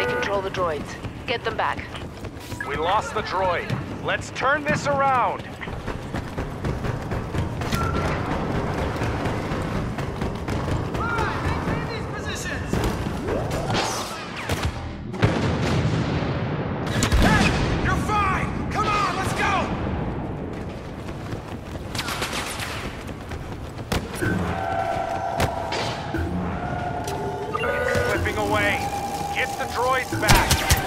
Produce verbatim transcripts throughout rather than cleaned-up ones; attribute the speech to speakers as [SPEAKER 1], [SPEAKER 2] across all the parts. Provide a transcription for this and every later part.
[SPEAKER 1] They control the droids. Get them back.
[SPEAKER 2] We lost the droid. Let's turn this around. Away. Get the droids back.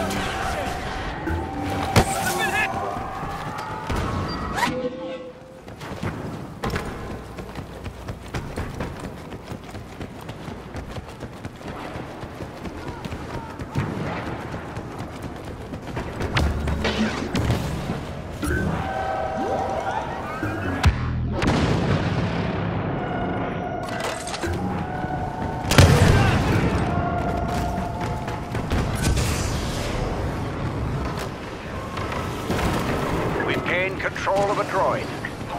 [SPEAKER 2] Control of a droid.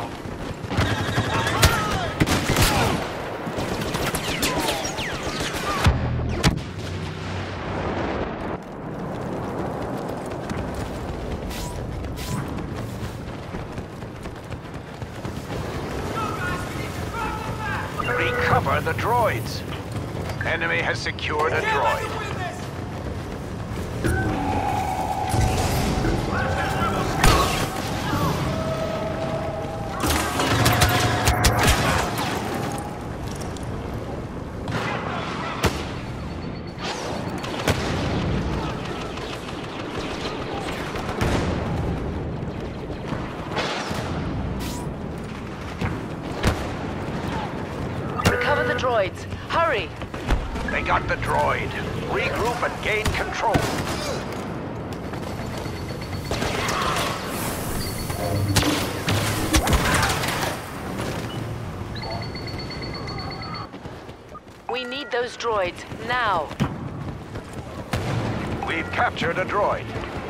[SPEAKER 2] Recover the droids. Enemy has secured a droid.
[SPEAKER 1] Droids, hurry!
[SPEAKER 2] They got the droid. Regroup and gain control.
[SPEAKER 1] We need those droids, now!
[SPEAKER 2] We've captured a droid.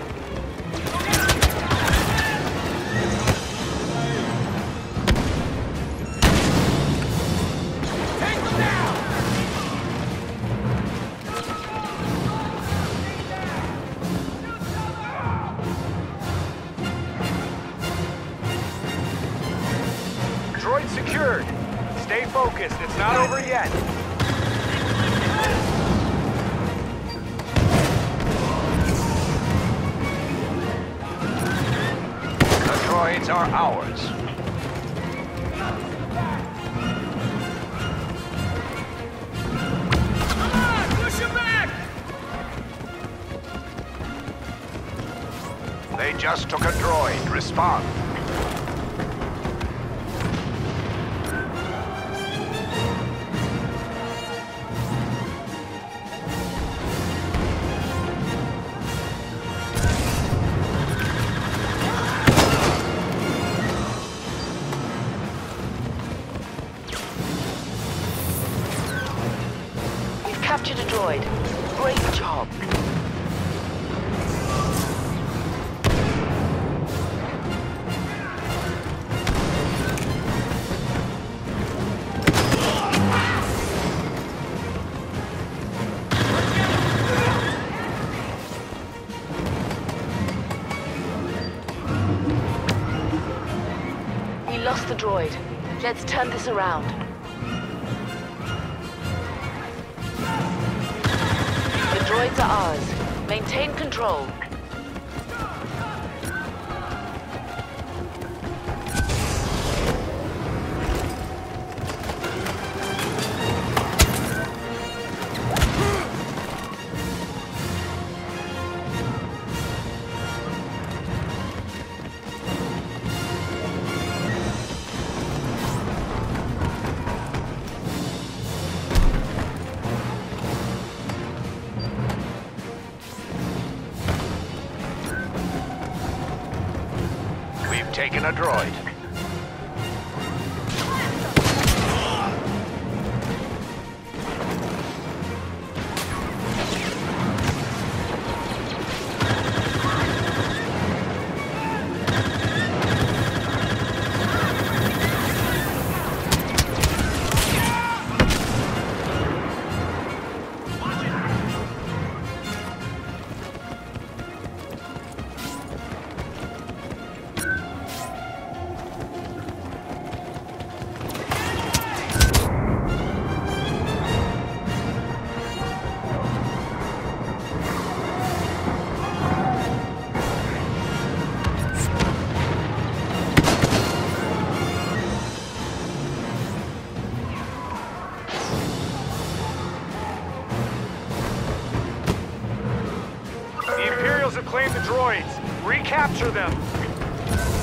[SPEAKER 2] Droid secured. Stay focused. It's not over yet. The droids are ours.
[SPEAKER 3] Come on! Push him back!
[SPEAKER 2] They just took a droid. Respond.
[SPEAKER 1] Captured a droid. Great job. We lost the droid. Let's turn this around. The droids are ours. Maintain control.
[SPEAKER 2] Taken a droid.
[SPEAKER 3] have claimed the droids. Recapture them.